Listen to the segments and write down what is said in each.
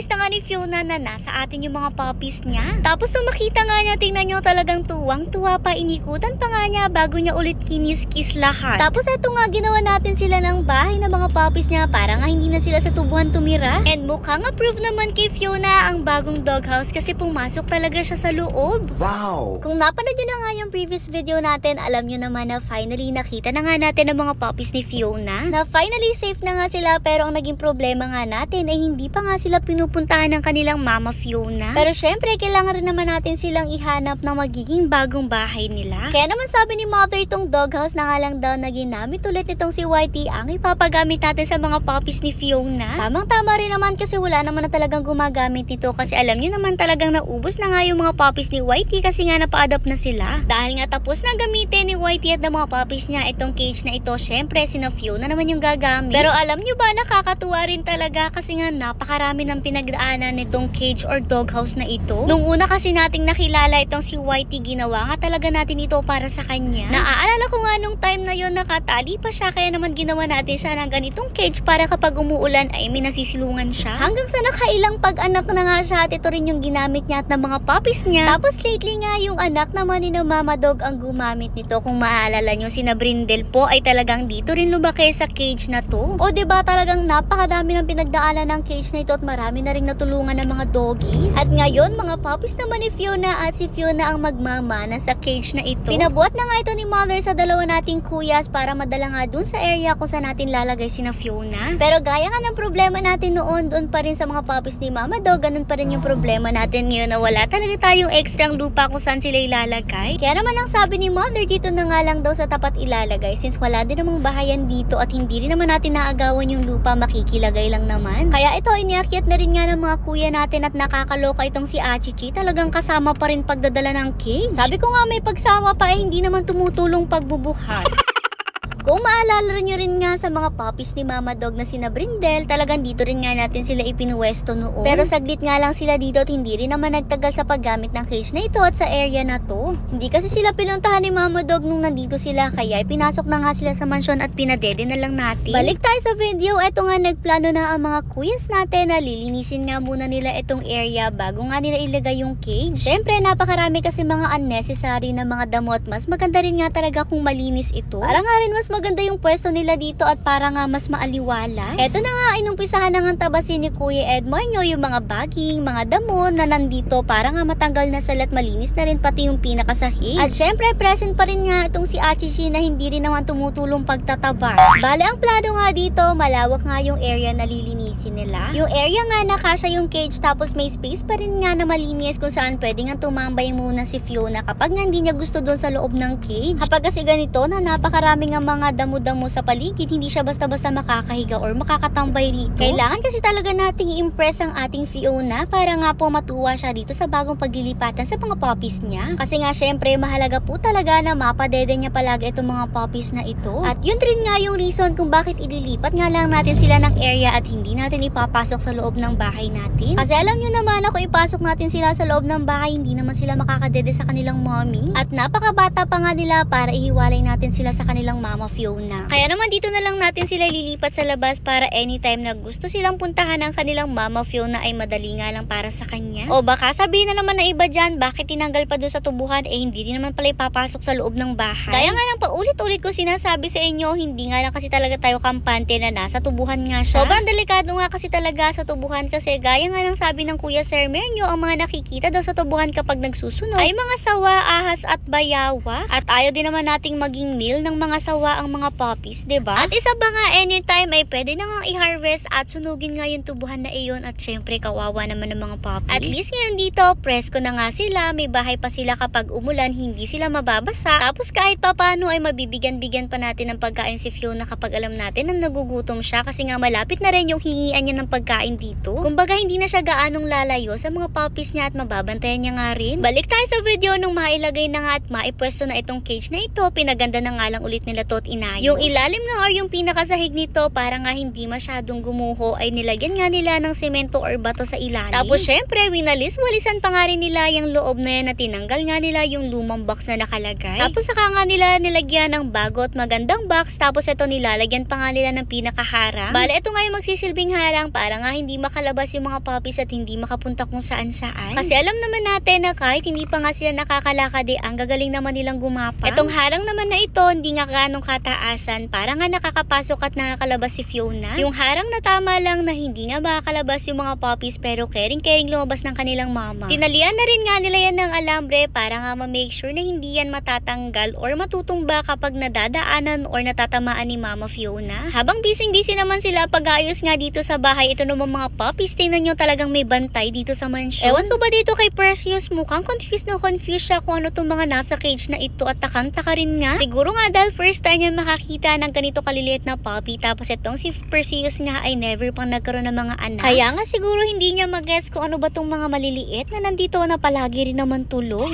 na-realize na nga ni Fiona na nasa atin yung mga puppies niya. Tapos nung makita nga niya, tingnan nyo, talagang tuwang-tuwa pa, inikutan pa nga niya bago niya ulit kinis-kiss lahat. Tapos eto nga, ginawa natin sila ng bahay ng mga puppies niya para nga hindi na sila sa tubuhan tumira. And mukhang approve naman kay Fiona ang bagong doghouse kasi pumasok talaga siya sa loob. Wow! Kung napanood nyo na nga yung previous video natin, alam nyo naman na finally nakita na nga natin ang mga puppies ni Fiona. Na finally safe na nga sila, pero ang naging problema nga natin ay hindi pa nga sila pinupuntahan ng kanilang mama Fiona. Pero syempre, kailangan rin naman natin silang ihanap ng magiging bagong bahay nila. Kaya naman sabi ni mother, itong doghouse na nga lang daw na ginamit ulit itong si Whitey ang ipapagamit natin sa mga puppies ni Fiona. Tamang-tama rin naman kasi wala naman na talagang gumagamit nito kasi alam nyo naman talagang naubos na nga yung mga puppies ni Whitey kasi nga napa-adopt na sila. Dahil nga tapos na gamitin ni Whitey at ng mga puppies niya itong cage na ito, syempre sina Fiona naman yung gagamit. Pero alam nyo ba, nakakatuwa rin talaga kasi nga napakarami ng pinagdaanan nitong cage or doghouse na ito. Nung una kasi nating nakilala itong si Whitey, ginawa nga talaga natin ito para sa kanya. Naaalala ko nga nung time na yon, nakatali pa siya, kaya naman ginawa natin siya ng ganitong cage para kapag umuulan ay may nasisilungan siya. Hanggang sa nakailang pag-anak na nga siya at ito rin yung ginamit niya at ng mga puppies niya. Tapos lately nga yung anak naman ni Mama Dog ang gumamit nito. Kung maaalala nyo, si Brindle po ay talagang dito rin lumaki sa cage na to. O diba talagang napakadami ng pinagdaanan ng cage na ito at marami na rin natulungan ng mga doggies. At ngayon, mga puppies naman ni Fiona at si Fiona ang magmamana sa cage na ito. Pinabuhat na nga ito ni mother sa dalawa nating kuyas para madala nga dun sa area kung saan natin lalagay si Fiona. Pero gaya nga ng problema natin noon, doon pa rin sa mga puppies ni Mama Dog, ganun pa rin yung problema natin ngayon na wala talaga tayong ekstrang lupa kung saan sila ilalagay. Kaya naman ang sabi ni mother, dito na nga lang daw sa tapat ilalagay since wala din namang bahayan dito at hindi rin naman natin naagawan yung lupa, makikilagay lang naman. Kaya ito, iniakyat na rin nga ng mga kuya natin at nakakaloka itong si Achichi, talagang kasama pa rin pagdadala ng cage. Sabi ko nga may pagsama pa ay hindi naman tumutulong pagbubuhat. Kung maalala nyo rin nga sa mga puppies ni Mama Dog na sina Brindle, talagang dito rin nga natin sila ipinuwesto noon. Pero saglit nga lang sila dito at hindi rin naman nagtagal sa paggamit ng cage na ito at sa area na to. Hindi kasi sila pinuntahan ni Mama Dog nung nandito sila, kaya ipinasok na nga sila sa mansyon at pinadede na lang natin. Balik tayo sa video. Eto nga, nagplano na ang mga kuyas natin na lilinisin nga muna nila itong area bago nga nila ilagay yung cage. Syempre, napakarami kasi mga unnecessary na mga damot. Mas maganda rin nga talaga kung malinis ito. Para nga rin mas maganda yung pwesto nila dito at para nga mas maaliwalas. Eto na nga, inumpisahan na nga tabasin ni Kuya Edmarnyo yung mga baging, mga damo na nandito para nga matanggal na sila at malinis na rin pati yung pinakasahig. At syempre, present pa rin nga itong si Achichi na hindi rin naman tumutulong pagtatabas. Bale, ang plano nga dito, malawak nga yung area na lilinisin nila. Yung area nga nakasya yung cage tapos may space pa rin nga na malinis kung saan pwede nga tumambay muna si Fiona kapag nga hindi niya gusto doon sa loob ng cage. Kapag kasi ganito na napakarami nga mga damo-damo sa paligid, hindi siya basta-basta makakahiga or makakatambay rito. Kailangan kasi talaga nating i-impress ang ating Fiona para nga po matuwa siya dito sa bagong paglilipatan sa mga puppies niya. Kasi nga syempre mahalaga po talaga na mapadede niya palagi itong mga puppies na ito. At yun rin nga yung reason kung bakit ililipat nga lang natin sila ng area at hindi natin ipapasok sa loob ng bahay natin. Kasi alam nyo naman ako, ipasok natin sila sa loob ng bahay, hindi naman sila makakadede sa kanilang mommy. At napakabata pa nga nila para ihiwalay natin sila sa kanilang mama Fiona. Kaya naman dito na lang natin sila lilipat sa labas para anytime na gusto silang puntahan ng kanilang mama Fiona ay madali nga lang para sa kanya. O baka sabihin na naman na iba dyan, bakit tinanggal pa doon sa tubuhan hindi rin naman pala ipapasok sa loob ng bahay. Kaya nga lang paulit-ulit ko sinasabi sa inyo, hindi nga lang kasi talaga tayo kampante na nasa tubuhan nga siya. Sobrang delikado nga kasi talaga sa tubuhan kasi gaya nga ng sabi ng Kuya Sir Mernyo, ang mga nakikita daw sa tubuhan kapag nagsusunog ay mga sawa, ahas at bayawa. At ayaw din naman nating maging meal ng mga sawa ang mga puppies, diba? At isa ba nga, anytime ay pwede na nga i-harvest at sunugin nga yung tubuhan na iyon at syempre kawawa naman ng mga puppies. At least ngayon dito, presko na nga sila, may bahay pa sila kapag umulan, hindi sila mababasa. Tapos kahit pa paano ay mabibigyan-bigyan pa natin ng pagkain si Fiona kapag alam natin na nagugutom siya kasi nga malapit na rin yung hingian niya ng pagkain dito. Kumbaga hindi na siya gaanong lalayo sa mga puppies niya at mababantayan niya nga rin. Balik tayo sa video nung mailagay na nga at maipwesto na itong cage na ito, pinaganda na nga lang ulit nila to at inayos. Yung ilalim nga or yung pinakasahig nito para nga hindi masyadong gumuho ay nilagyan nga nila ng semento or bato sa ilalim. Tapos syempre winalis-walisan pa nga rin nila yung loob na yan at tinanggal nga nila yung lumang box na nakalagay. Tapos saka nga nila nilagyan ng bago at magandang box tapos ito nilalagyan pa nga nila ng pinakahara. Bale ito nga yung magsisilbing sinabing harang para nga hindi makalabas yung mga puppies at hindi makapunta kung saan-saan. Kasi alam naman natin na kahit hindi pa nga sila nakakalakad ang gagaling naman nilang gumapang. Itong harang naman na ito, hindi nga ganong kataasan para nga nakakapasok at nakakalabas si Fiona. Yung harang na tama lang na hindi nga makakalabas yung mga puppies pero caring-caring lumabas ng kanilang mama. Tinalian na rin nga nila yan ng alambre para nga ma-make sure na hindi yan matatanggal or matutumba kapag nadadaanan or natatamaan ni Mama Fiona. Habang busy-busy naman sila pag-ayos nga dito sa bahay, ito naman mga puppies, tingnan nyo talagang may bantay dito sa mansion. Ewan ko ba dito kay Perseus, mukhang confused siya kung ano itong mga nasa cage na ito at takang-taka rin nga. Siguro nga dahil first time niya makakita ng ganito kaliliit na puppy, tapos itong si Perseus nga ay never pang nagkaroon ng mga anak. Kaya nga siguro hindi niya mag-guess kung ano ba itong mga maliliit na nandito na palagi rin naman tulog.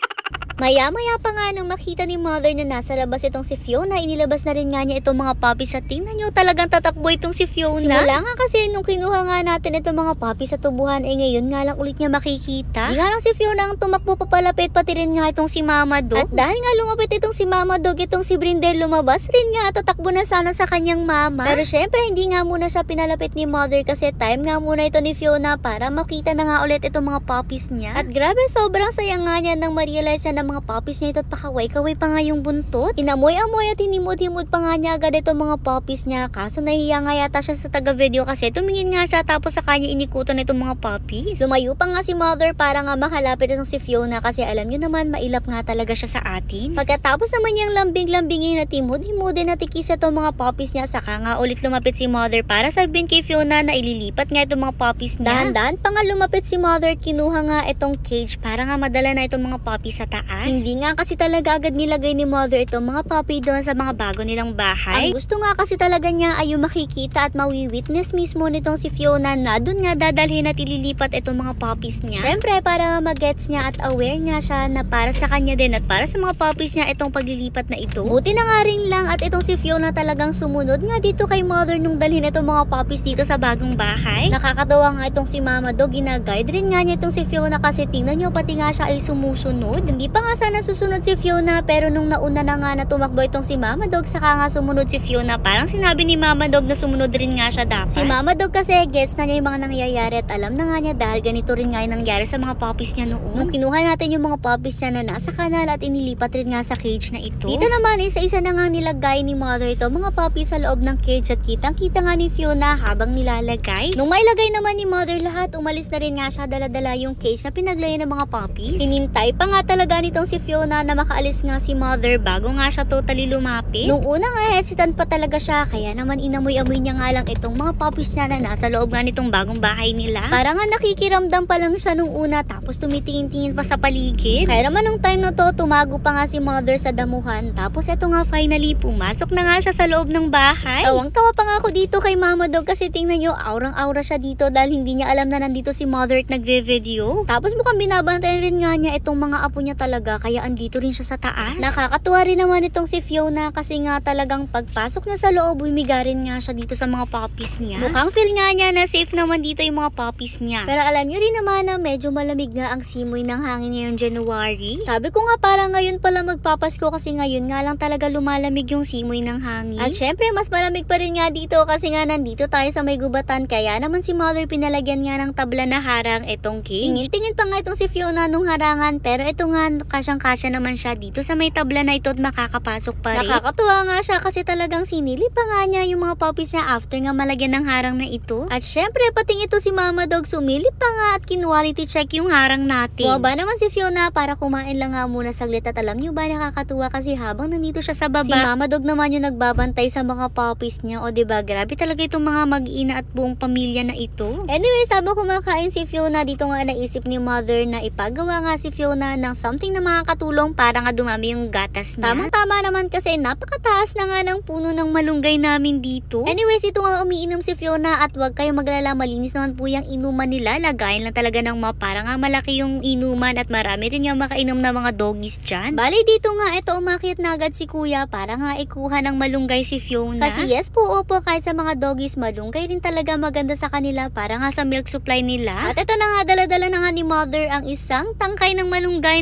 Maya-maya pa nga nung makita ni Mother na nasa labas itong si Fiona, inilabas na rin nga niya itong mga puppies at tingnan nyo talagang tatakbo itong si Fiona. Simula nga kasi nung kinuha nga natin itong mga puppies sa tubuhan, ngayon nga lang ulit niya makikita. Di nga lang si Fiona ang tumakbo papalapit, pati rin nga itong si Mama Dog. At dahil nga lumapit itong si Mama Dog, itong si Brindel lumabas rin nga, tatakbo na sana sa kanyang mama. Pero syempre hindi nga muna siya pinalapit ni Mother kasi time nga muna ito ni Fiona para makita na nga ulit itong mga puppies niya. At grabe, sobrang saya nga niya nang ma-realize niya mga puppies niya ito at pakaway-kaway pa nga yung buntot. Inamoy-amoy at hinimod-himod pa nga niya agad itong mga puppies niya. Kaso nahiya nga yata siya sa taga-video kasi tumingin nga siya tapos sa kanya inikutan itong mga puppies. Lumayo pa nga si Mother para nga makalapit itong si Fiona kasi alam nyo naman mailap nga talaga siya sa atin. Pagkatapos naman niyang lambing-lambingin at himod-himodin at ikis itong mga puppies niya, saka nga ulit lumapit si Mother para sabihin kay Fiona na ililipat nga itong mga puppies niya. Dahan-dahan pa nga lumapit si Mother, kinuha nga itong cage para nga madala na itong mga puppies sa taas. Hindi nga kasi talaga agad nilagay ni Mother itong mga puppy doon sa mga bago nilang bahay. Ang gusto nga kasi talaga niya ay yung makikita at mawi-witness mismo nitong si Fiona na doon nga dadalhin at ililipat itong mga puppies niya. Syempre para magets niya at aware nga siya na para sa kanya din at para sa mga puppies niya itong paglilipat na ito. Buti na nga rin lang at itong si Fiona talagang sumunod nga dito kay Mother nung dalhin itong mga puppies dito sa bagong bahay. Nakakatawa nga itong si Mama Dog, ginaguide rin nga niya itong si Fiona kasi tingnan nyo pati nga siya ay sumusunod. Hindi pa nga sana susunod si Fiona pero nung nauna na nga na tumakbo itong si Mama Dog, saka nga sumunod si Fiona. Parang sinabi ni Mama Dog na sumunod rin nga siya dapat. Si Mama Dog kasi gets na niya yung mga nangyayari at alam na nga niya dahil ganito rin nga yung nangyari sa mga puppies niya noon. Nung kinuha natin yung mga puppies niya na nasa kanal at inilipat rin nga sa cage na ito. Dito naman isa-isa na nga nilagay ni Mother ito mga puppies sa loob ng cage at kitang-kita nga ni Fiona habang nilalagay. Nung mailagay naman ni Mother lahat, umalis na rin nga siya dala-dala yung cage na pinaglayan ng mga puppies. Hinintay pa nga talaga nitong si Fiona na makaalis nga si Mother bago nga siya totally lumapit. Nung una nga hesitant pa talaga siya kaya naman inamoy-amoy niya nga lang itong mga puppies niya na nasa loob nga nitong bagong bahay nila. Para nga nakikiramdam pa lang siya nung una tapos tumitingin-tingin pa sa paligid. Kaya naman nung time na to tumago pa nga si Mother sa damuhan tapos eto nga finally pumasok na nga siya sa loob ng bahay. Tawang-tawa pa nga ako dito kay Mama Dog kasi tingnan nyo aurang-aura siya dito dahil hindi niya alam na nandito si Mother at nagve-video. Tapos mukhang binabantayan rin nga niya itong mga apo niya talaga kaya andito rin siya sa taas. Nakakatuwa rin naman itong si Fiona kasi nga talagang pagpasok niya sa loob, humiga rin nga siya dito sa mga puppies niya. Mukhang feel nga niya na safe naman dito yung mga puppies niya. Pero alam niyo rin naman na medyo malamig nga ang simoy ng hangin ngayong January. Sabi ko nga para ngayon pala magpapasko kasi ngayon nga lang talaga lumalamig yung simoy ng hangin. At syempre mas malamig pa rin nga dito kasi nga nandito tayo sa may gubatan kaya naman si Mother pinalagyan nga ng tabla na harang itong cage. Tingin pa nga itong si Fiona nung harangan pero ito nga kasyang-kasya naman siya dito sa may tabla na ito at makakapasok pa rin. Nakakatuwa nga siya kasi talagang sinili pa nga niya yung mga puppies niya after nga malagyan ng harang na ito. At syempre pating ito si Mama Dog sumilip pa nga at quality check yung harang natin. Bumaba naman si Fiona para kumain lang nga muna saglit at alam niyo ba nakakatuwa kasi habang nandito siya sa baba, si Mama Dog naman yung nagbabantay sa mga puppies niya. O diba grabe talaga itong mga mag-ina at buong pamilya na ito. Anyways, habang kumakain si Fiona, dito nga naisip ni Mother na ipagawa nga si Fiona ng something na makakatulong para nga dumami yung gatas niya. Tamang-tama naman kasi napakataas na nga ng puno ng malunggay namin dito. Anyways, ito nga umiinom si Fiona at wag kayong maglala, malinis naman po yung inuman nila. Lagayin lang talaga ng para nga malaki yung inuman at marami rin yung makainom na mga doggies dyan. Bali dito nga ito umakyat na agad si Kuya para nga ikuha ng malunggay si Fiona. Kasi yes po, opo, kahit sa mga doggies malunggay rin talaga maganda sa kanila para nga sa milk supply nila. At ito na nga dala-dala na nga ni Mother ang isang tangkay ng malunggay na kinuha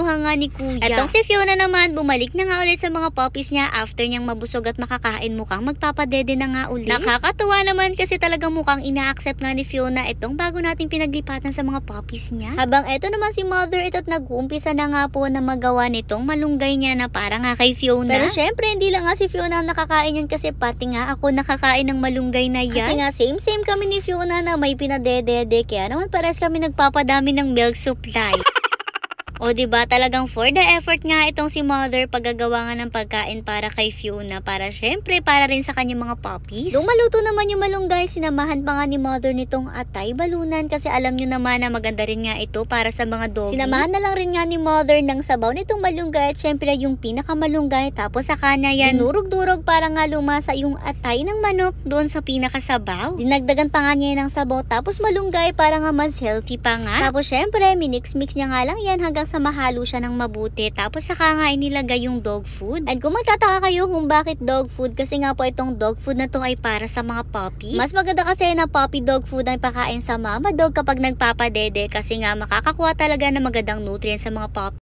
kinuha nga ni kuya. Etong si Fiona naman, bumalik na nga ulit sa mga puppies niya after niyang mabusog at makakain, mukhang magpapadede na nga ulit. Nakakatuwa naman kasi talagang mukhang ina-accept nga ni Fiona itong bago nating pinaglipatan sa mga puppies niya. Habang eto naman si Mother, ito't nag-uumpisa na nga po na magawa nitong malunggay niya na para nga kay Fiona. Pero syempre, hindi lang nga si Fiona ang nakakain yan kasi pati nga ako nakakain ng malunggay na yan. Kasi nga same kami ni Fiona na may pinadedede, kaya naman pares kami nagpapadami ng milk supply. O diba talagang for the effort nga itong si Mother paggagawa nga ng pagkain para kay Fiona, para syempre para rin sa kanyang mga puppies. Nung maluto naman yung malunggay, sinamahan pa nga ni Mother nitong atay balunan kasi alam nyo naman na maganda rin nga ito para sa mga doggy. Sinamahan na lang rin nga ni Mother ng sabaw nitong malunggay at syempre yung pinakamalunggay, tapos saka na yan dinurog-durog para nga lumasa yung atay ng manok doon sa pinakasabaw. Dinagdagan pa nga niya ng sabaw tapos malunggay para nga mas healthy pa nga. Tapos syempre minix-mix niya nga lang yan hanggang sa mahalo siya ng mabuti, tapos saka nga inilagay yung dog food. And kung magtataka kayo kung bakit dog food, kasi nga po itong dog food na to ay para sa mga puppy. Mas maganda kasi na puppy dog food ang pakain sa mama dog kapag nagpapadede kasi nga makakakuha talaga ng magandang nutrients sa mga puppy.